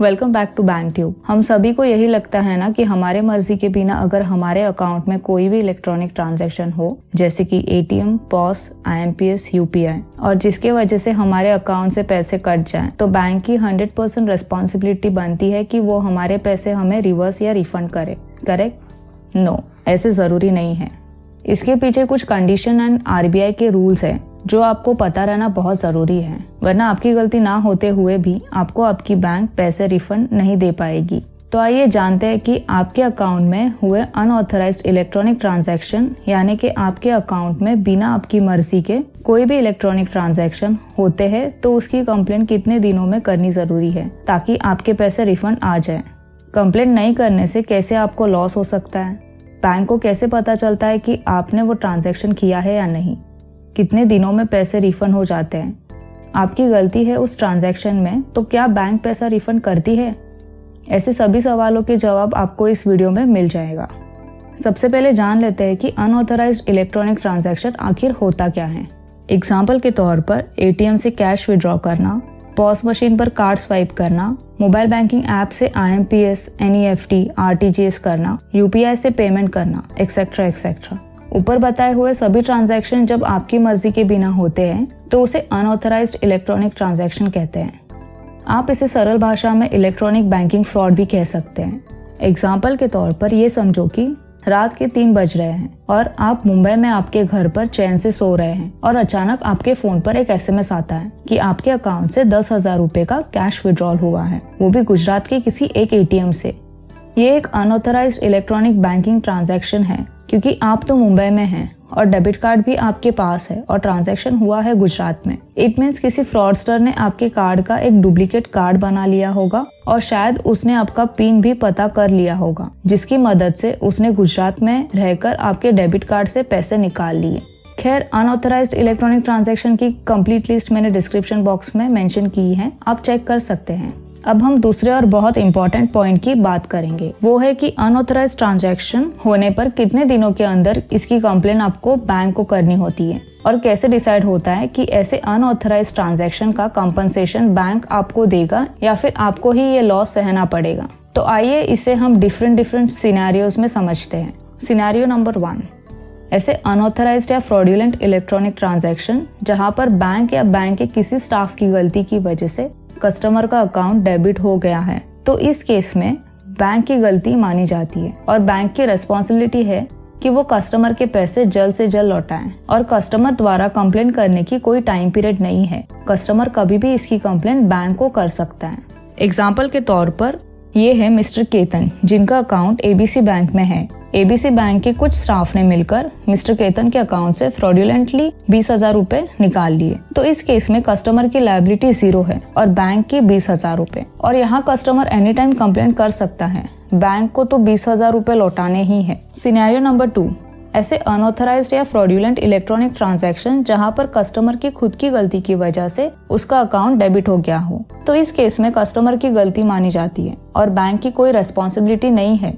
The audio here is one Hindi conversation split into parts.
Welcome back to bank tube. हम सभी को यही लगता है ना कि हमारे मर्जी के बिना अगर हमारे अकाउंट में कोई भी इलेक्ट्रॉनिक ट्रांजैक्शन हो, जैसे कि एटीएम, पॉस, IMPS, UPI, और जिसके वजह से हमारे अकाउंट से पैसे कट जाएं, तो बैंक की 100% रिस्पॉन्सिबिलिटी बनती है कि वो हमारे पैसे हमें रिवर्स या रिफंड करे। करेक्ट? नो, ऐसे जरूरी नहीं है। इसके पीछे कुछ कंडीशन एंड RBI के रूल्स है जो आपको पता रहना बहुत जरूरी है, वरना आपकी गलती ना होते हुए भी आपको आपकी बैंक पैसे रिफंड नहीं दे पाएगी। तो आइए जानते हैं कि आपके अकाउंट में हुए अनऑथराइज्ड इलेक्ट्रॉनिक ट्रांजैक्शन, यानी कि आपके अकाउंट में बिना आपकी मर्जी के कोई भी इलेक्ट्रॉनिक ट्रांजैक्शन होते हैं तो उसकी कंप्लेंट कितने दिनों में करनी जरूरी है ताकि आपके पैसे रिफंड आ जाए। कंप्लेंट नहीं करने से कैसे आपको लॉस हो सकता है, बैंक को कैसे पता चलता है कि आपने वो ट्रांजैक्शन किया है या नहीं, कितने दिनों में पैसे रिफंड हो जाते हैं, आपकी गलती है उस ट्रांजैक्शन में तो क्या बैंक पैसा रिफंड करती है, ऐसे सभी सवालों के जवाब आपको इस वीडियो में मिल जाएगा। सबसे पहले जान लेते हैं कि अनऑथराइज्ड इलेक्ट्रॉनिक ट्रांजैक्शन आखिर होता क्या है। एग्जाम्पल के तौर पर एटीएम से कैश विड्रॉ करना, पॉस मशीन पर कार्ड स्वाइप करना, मोबाइल बैंकिंग ऐप से IMPS, NEFT, RTGS करना, UPI से पेमेंट करना, एक्सेट्रा एक्सेट्रा। ऊपर बताए हुए सभी ट्रांजैक्शन जब आपकी मर्जी के बिना होते हैं तो उसे अनऑथराइज्ड इलेक्ट्रॉनिक ट्रांजैक्शन कहते हैं। आप इसे सरल भाषा में इलेक्ट्रॉनिक बैंकिंग फ्रॉड भी कह सकते हैं। एग्जाम्पल के तौर पर ये समझो कि रात के 3 बज रहे हैं और आप मुंबई में आपके घर पर चैन से सो रहे हैं और अचानक आपके फोन पर एक SMS आता है कि आपके अकाउंट से 10,000 रुपए का कैश विड्रॉल हुआ है, वो भी गुजरात के किसी एक ATM से। ये एक अनऑथराइज्ड इलेक्ट्रॉनिक बैंकिंग ट्रांजैक्शन है क्योंकि आप तो मुंबई में हैं और डेबिट कार्ड भी आपके पास है और ट्रांजैक्शन हुआ है गुजरात में। इट मीन्स किसी फ्रॉडस्टर ने आपके कार्ड का एक डुप्लीकेट कार्ड बना लिया होगा और शायद उसने आपका पिन भी पता कर लिया होगा, जिसकी मदद से उसने गुजरात में रहकर आपके डेबिट कार्ड से पैसे निकाल लिए। खैर, अनऑथराइज्ड इलेक्ट्रॉनिक ट्रांजैक्शन की कंप्लीट लिस्ट मैंने डिस्क्रिप्शन बॉक्स में मेंशन की है, आप चेक कर सकते हैं। अब हम दूसरे और बहुत इंपॉर्टेंट पॉइंट की बात करेंगे, वो है कि अनऑथराइज्ड ट्रांजैक्शन होने पर कितने दिनों के अंदर इसकी कंप्लेन आपको बैंक को करनी होती है और कैसे डिसाइड होता है कि ऐसे अनऑथराइज्ड ट्रांजैक्शन का कंपनसेशन बैंक आपको देगा या फिर आपको ही ये लॉस सहना पड़ेगा। तो आइए इसे हम डिफरेंट सिनेरियोज में समझते हैं। सिनेरियो नंबर 1, ऐसे अनऑथराइज्ड या फ्रॉडुलेंट इलेक्ट्रॉनिक ट्रांजैक्शन जहां पर बैंक या बैंक के किसी स्टाफ की गलती की वजह से कस्टमर का अकाउंट डेबिट हो गया है, तो इस केस में बैंक की गलती मानी जाती है और बैंक की रिस्पॉन्सिबिलिटी है कि वो कस्टमर के पैसे जल्द से जल्द लौटाएं और कस्टमर द्वारा कंप्लेन करने की कोई टाइम पीरियड नहीं है। कस्टमर कभी भी इसकी कंप्लेन बैंक को कर सकता है। एग्जाम्पल के तौर पर ये है मिस्टर केतन, जिनका अकाउंट ABC बैंक में है। ABC बैंक के कुछ स्टाफ ने मिलकर मिस्टर केतन के अकाउंट से फ्रॉडुलेंटली 20,000 रुपए निकाल लिए। तो इस केस में कस्टमर की लायबिलिटी 0 है और बैंक की 20,000 रुपए, और यहाँ कस्टमर एनी टाइम कंप्लेंट कर सकता है, बैंक को तो 20,000 रुपए लौटाने ही है। सिनेरियो नंबर 2, ऐसे अनऑथराइज्ड या फ्रॉडुलेंट इलेक्ट्रॉनिक ट्रांजैक्शन जहां पर कस्टमर की खुद की गलती की वजह से उसका अकाउंट डेबिट हो गया हो, तो इस केस में कस्टमर की गलती मानी जाती है और बैंक की कोई रेस्पॉन्सिबिलिटी नहीं है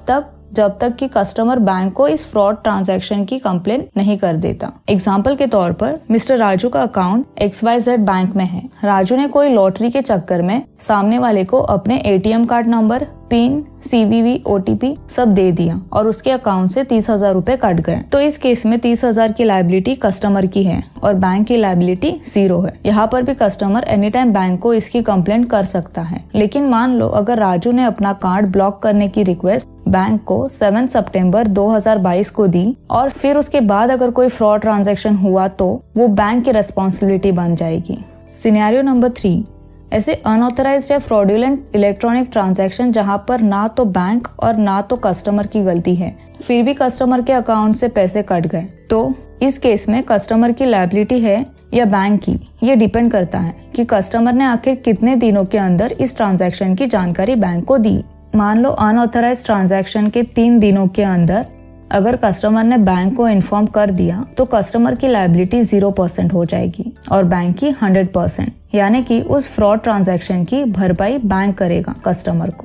जब तक कि कस्टमर बैंक को इस फ्रॉड ट्रांजैक्शन की कंप्लेन नहीं कर देता। एग्जाम्पल के तौर पर मिस्टर राजू का अकाउंट XYZ बैंक में है। राजू ने कोई लॉटरी के चक्कर में सामने वाले को अपने ATM card number, PIN, CVV, OTP सब दे दिया और उसके अकाउंट से 30,000 रुपए कट गए। तो इस केस में 30,000 की लायबिलिटी कस्टमर की है और बैंक की लायबिलिटी 0 है। यहाँ पर भी कस्टमर एनी टाइम बैंक को इसकी कंप्लेंट कर सकता है। लेकिन मान लो अगर राजू ने अपना कार्ड ब्लॉक करने की रिक्वेस्ट बैंक को 7 सितंबर 2022 को दी और फिर उसके बाद अगर कोई फ्रॉड ट्रांजैक्शन हुआ तो वो बैंक की रिस्पॉन्सिबिलिटी बन जाएगी। सिनेरियो नंबर 3, ऐसे अनऑथराइज्ड या फ्रॉडुलेंट इलेक्ट्रॉनिक ट्रांजैक्शन जहां पर ना तो बैंक और ना तो कस्टमर की गलती है, फिर भी कस्टमर के अकाउंट से पैसे कट गए, तो इस केस में कस्टमर की लायबिलिटी है या बैंक की, ये डिपेंड करता है कि कस्टमर ने आखिर कितने दिनों के अंदर इस ट्रांजैक्शन की जानकारी बैंक को दी। मान लो अनऑथराइज्ड ट्रांजैक्शन के 3 दिनों के अंदर अगर कस्टमर ने बैंक को इन्फॉर्म कर दिया तो कस्टमर की लायबिलिटी 0% हो जाएगी और बैंक की 100%, यानी कि उस फ्रॉड ट्रांजैक्शन की भरपाई बैंक करेगा कस्टमर को।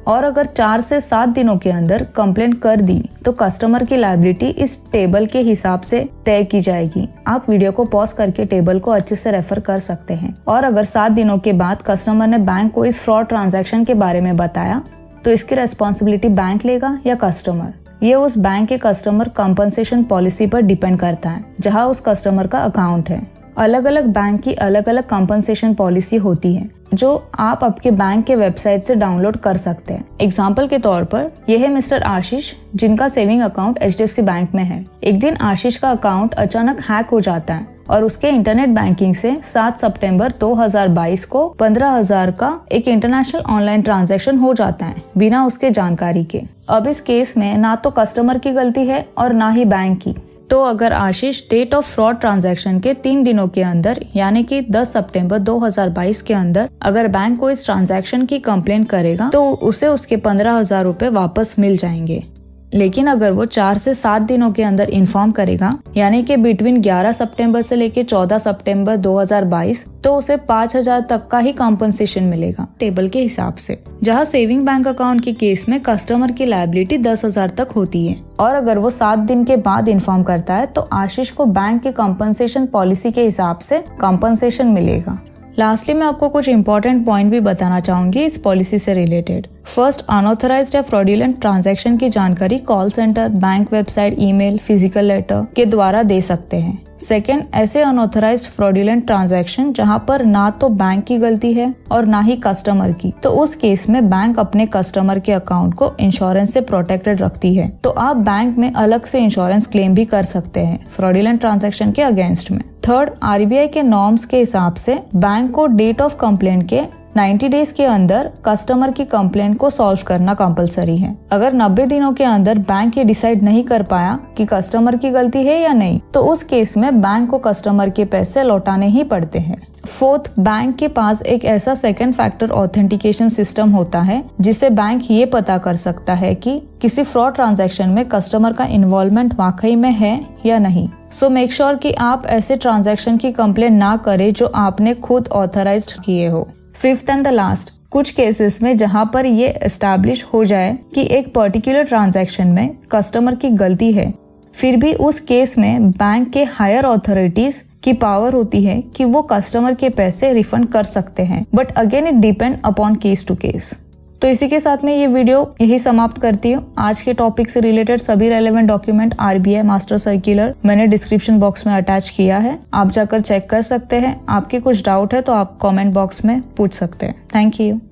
और अगर 4 से 7 दिनों के अंदर कंप्लेंट कर दी तो कस्टमर की लायबिलिटी इस टेबल के हिसाब से तय की जाएगी। आप वीडियो को पॉज करके टेबल को अच्छे से रेफर कर सकते हैं। और अगर 7 दिनों के बाद कस्टमर ने बैंक को इस फ्रॉड ट्रांजैक्शन के बारे में बताया तो इसकी रेस्पॉन्सिबिलिटी बैंक लेगा या कस्टमर, ये उस बैंक के कस्टमर कंपनसेशन पॉलिसी पर डिपेंड करता है जहां उस कस्टमर का अकाउंट है। अलग अलग बैंक की अलग अलग कंपनसेशन पॉलिसी होती है जो आप आपके बैंक के वेबसाइट से डाउनलोड कर सकते हैं। एग्जाम्पल के तौर पर यह है मिस्टर आशीष जिनका सेविंग अकाउंट HDFC बैंक में है। एक दिन आशीष का अकाउंट अचानक हैक हो जाता है और उसके इंटरनेट बैंकिंग से 7 सितंबर 2022 को 15,000 का एक इंटरनेशनल ऑनलाइन ट्रांजैक्शन हो जाता है बिना उसके जानकारी के। अब इस केस में ना तो कस्टमर की गलती है और ना ही बैंक की। तो अगर आशीष डेट ऑफ फ्रॉड ट्रांजैक्शन के 3 दिनों के अंदर यानी कि 10 सितंबर 2022 के अंदर अगर बैंक को इस ट्रांजैक्शन की कंप्लेंट करेगा तो उसे उसके 15,000 रुपए वापस मिल जाएंगे। लेकिन अगर वो 4 से 7 दिनों के अंदर इन्फॉर्म करेगा यानी कि बिटवीन 11 सितंबर से लेके 14 सितंबर 2022 तो उसे 5,000 तक का ही कॉम्पनसेशन मिलेगा टेबल के हिसाब से, जहां सेविंग बैंक अकाउंट के केस में कस्टमर की लायबिलिटी 10,000 तक होती है। और अगर वो 7 दिन के बाद इन्फॉर्म करता है तो आशीष को बैंक के कॉम्पनसेशन पॉलिसी के हिसाब से कॉम्पनसेशन मिलेगा। लास्टली मैं आपको कुछ इंपॉर्टेंट पॉइंट भी बताना चाहूंगी इस पॉलिसी से रिलेटेड। फर्स्ट, अनऑथराइज्ड या फ्रॉडुलेंट ट्रांजैक्शन की जानकारी call centre, bank website, email, physical letter के द्वारा दे सकते हैं। सेकेंड, ऐसे अनऑथराइज्ड फ्रॉडुलेंट ट्रांजैक्शन जहां पर ना तो बैंक की गलती है और ना ही कस्टमर की, तो उस केस में बैंक अपने कस्टमर के अकाउंट को इंश्योरेंस से प्रोटेक्टेड रखती है। तो आप बैंक में अलग से इंश्योरेंस क्लेम भी कर सकते हैं फ्रॉडुलेंट ट्रांजैक्शन के अगेंस्ट में। थर्ड, RBI के नॉर्म्स के हिसाब से बैंक को डेट ऑफ कंप्लेंट के 90 डेज के अंदर कस्टमर की कंप्लेंट को सॉल्व करना कंपलसरी है। अगर 90 दिनों के अंदर बैंक ये डिसाइड नहीं कर पाया कि कस्टमर की गलती है या नहीं, तो उस केस में बैंक को कस्टमर के पैसे लौटाने ही पड़ते हैं। फोर्थ, बैंक के पास एक ऐसा सेकंड फैक्टर ऑथेंटिकेशन सिस्टम होता है जिससे बैंक ये पता कर सकता है कि किसी फ्रॉड ट्रांजैक्शन में कस्टमर का इन्वॉल्वमेंट वाकई में है या नहीं। सो मेक श्योर कि आप ऐसे ट्रांजैक्शन की कंप्लेंट ना करें जो आपने खुद ऑथराइज्ड किए हो। फिफ्थ एंड द लास्ट, कुछ केसेस में जहां पर ये एस्टैब्लिश हो जाए कि एक पर्टिकुलर ट्रांजैक्शन में कस्टमर की गलती है, फिर भी उस केस में बैंक के हायर अथॉरिटीज की पावर होती है कि वो कस्टमर के पैसे रिफंड कर सकते हैं, but again it depend upon case to case. तो इसी के साथ में ये वीडियो यही समाप्त करती हूँ। आज के टॉपिक से रिलेटेड सभी relevant document RBI master circular मैंने डिस्क्रिप्शन बॉक्स में अटैच किया है, आप जाकर चेक कर सकते हैं। आपके कुछ डाउट है तो आप कमेंट बॉक्स में पूछ सकते हैं। Thank you.